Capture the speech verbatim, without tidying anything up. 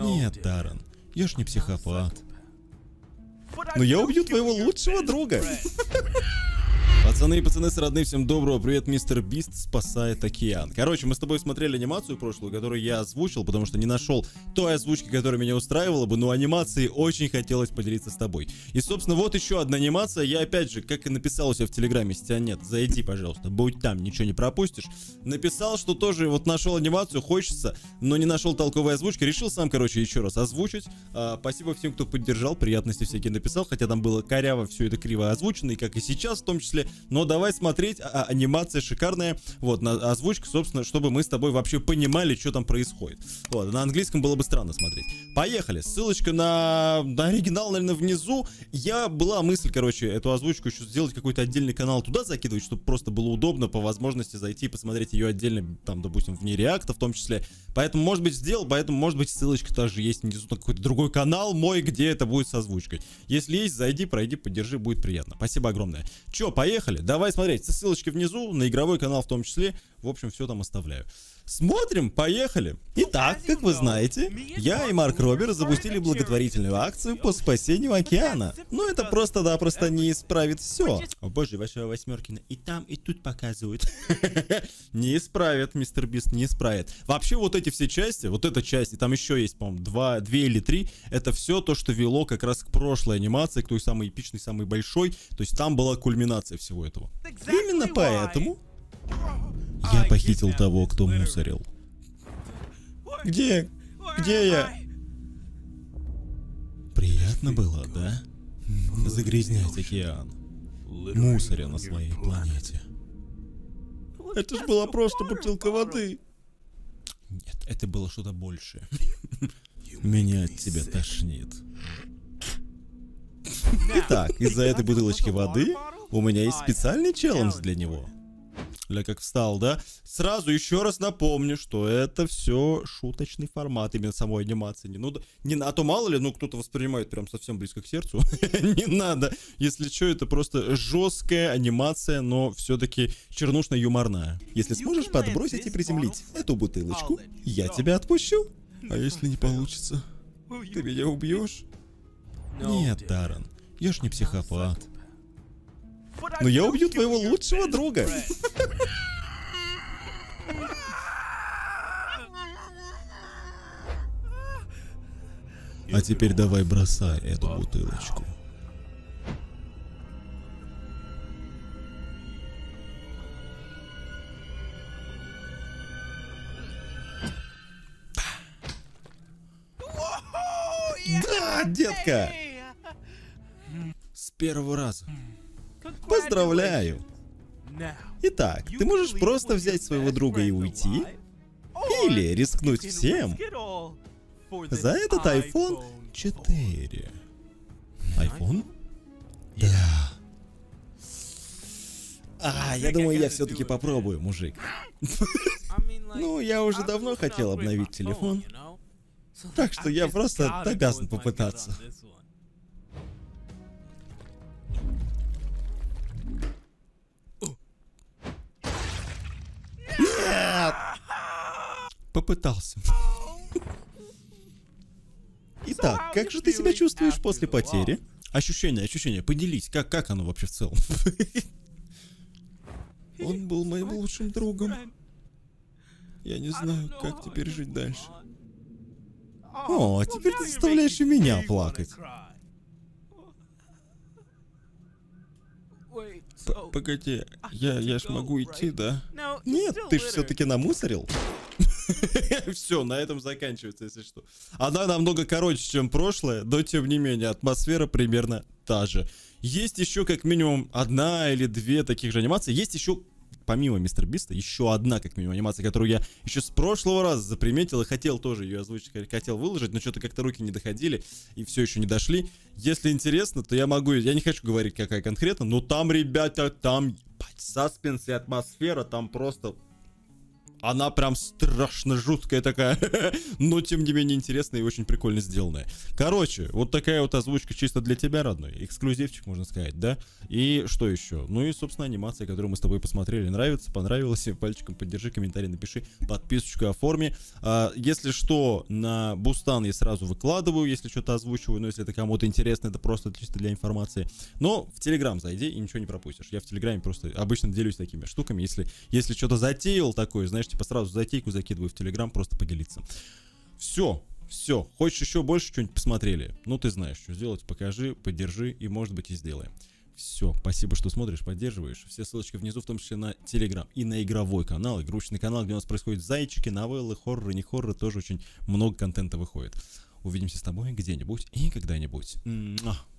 Нет, Даррен, я ж не психопат. Но я убью твоего лучшего друга. Пацаны и пацаны с родные, всем доброго, привет, мистер Бист спасает океан. Короче, мы с тобой смотрели анимацию прошлую, которую я озвучил, потому что не нашел той озвучки, которая меня устраивала бы, но анимации очень хотелось поделиться с тобой. И, собственно, вот еще одна анимация, я опять же, как и написал у себя в Телеграме, если тебя нет, зайди, пожалуйста, будь там, ничего не пропустишь. Написал, что тоже вот нашел анимацию, хочется, но не нашел толковой озвучки, решил сам, короче, еще раз озвучить. А, спасибо всем, кто поддержал, приятности всякие написал, хотя там было коряво, все это криво озвучено, и как и сейчас в том числе. Но давай смотреть, а, анимация шикарная, вот, на озвучку, собственно, чтобы мы с тобой вообще понимали, что там происходит. Вот, на английском было бы странно смотреть. Поехали, ссылочка на, на оригинал, наверное, внизу. Я, была мысль, короче, эту озвучку еще сделать какой-то отдельный канал туда закидывать, чтобы просто было удобно по возможности зайти и посмотреть ее отдельно, там, допустим, вне реакта в том числе. Поэтому, может быть, сделал, поэтому, может быть, ссылочка тоже есть внизу на какой-то другой канал мой, где это будет с озвучкой. Если есть, зайди, пройди, поддержи, будет приятно. Спасибо огромное. Че, поехали? Давай смотреть, ссылочки внизу, на игровой канал в том числе. В общем, все там оставляю. Смотрим, поехали. Итак, как вы знаете, я и Марк Робер запустили благотворительную акцию по спасению океана. Но это просто-напросто не исправит все. О боже, ваша восьмеркина и там, и тут показывают. Не исправит, мистер Бист, не исправит. Вообще вот эти все части, вот эта часть, и там еще есть, по-моему, два, две или три, это все то, что вело как раз к прошлой анимации, к той самой эпичной, самой большой. То есть там была кульминация всего этого. Именно поэтому я похитил того, кто мусорил. Где? Где я? Приятно было, да? Загрязнять океан, мусоря на своей планете. Это ж была просто бутылка воды. Нет, это было что-то большее. Меня от тебя тошнит. Итак, из-за этой бутылочки воды у меня есть специальный челлендж для него. Ля как встал, да? Сразу еще раз напомню, что это все шуточный формат именно самой анимации. Не, ну, не, а то мало ли, ну кто-то воспринимает прям совсем близко к сердцу. Не надо. Если что, это просто жесткая анимация, но все-таки чернушно-юморная. Если сможешь подбросить и приземлить эту бутылочку, я тебя отпущу. А если не получится, ты меня убьешь? Нет, Даррен, я ж не психопат. Но я убью твоего лучшего друга. А теперь давай бросай эту бутылочку. Да, детка! С первого раза. Поздравляю! Итак, ты можешь просто взять своего друга и уйти? Или рискнуть всем за этот айфон четыре? айфон? Да. А, я думаю, я все-таки попробую, мужик. Ну, я уже давно хотел обновить телефон. Так что я просто обязан попытаться. Нет! Попытался. Итак, как же ты себя чувствуешь после потери? Ощущения, ощущения, поделись, как, как оно вообще в целом? Он был моим лучшим другом. Я не знаю, как теперь жить дальше. О, а теперь ты заставляешь и меня плакать. Погоди, я, я ж могу идти, да? Нет, ты ж все-таки намусорил. Все, на этом заканчивается, если что. Она намного короче, чем прошлое, но тем не менее, атмосфера примерно та же. Есть еще как минимум одна или две таких же анимации. Есть еще, помимо мистер Биста, еще одна как минимум анимация, которую я еще с прошлого раза заприметил и хотел тоже ее озвучить, хотел выложить, но что-то как-то руки не доходили и все еще не дошли. Если интересно, то я могу, я не хочу говорить какая конкретно, но там, ребята, там саспенс и атмосфера, там просто Она прям страшно жуткая такая, но тем не менее интересная и очень прикольно сделанная. Короче, вот такая вот озвучка чисто для тебя, родной. Эксклюзивчик, можно сказать, да? И что еще? Ну и, собственно, анимация, которую мы с тобой посмотрели. Нравится, понравилось? Пальчиком поддержи, комментарий напиши, подписочку оформи. А, если что, на Бустан я сразу выкладываю, если что-то озвучиваю. Но если это кому-то интересно, это просто чисто для информации. Но в Телеграм зайди и ничего не пропустишь. Я в Телеграме просто обычно делюсь такими штуками. Если, если что-то затеял такое, знаешь, типа сразу затейку закидываю в Телеграм, просто поделиться. Все, все. Хочешь еще больше что-нибудь посмотрели? Ну, ты знаешь, что сделать. Покажи, поддержи и, может быть, и сделаем. Все, спасибо, что смотришь, поддерживаешь. Все ссылочки внизу, в том числе на Телеграм и на игровой канал, игрушечный канал, где у нас происходят зайчики, новеллы, хорроры, не хорроры, тоже очень много контента выходит. Увидимся с тобой где-нибудь и когда-нибудь.